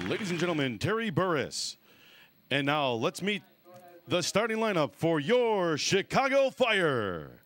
ladies and gentlemen, Terry Burrus. And now let's meet the starting lineup for your Chicago Fire.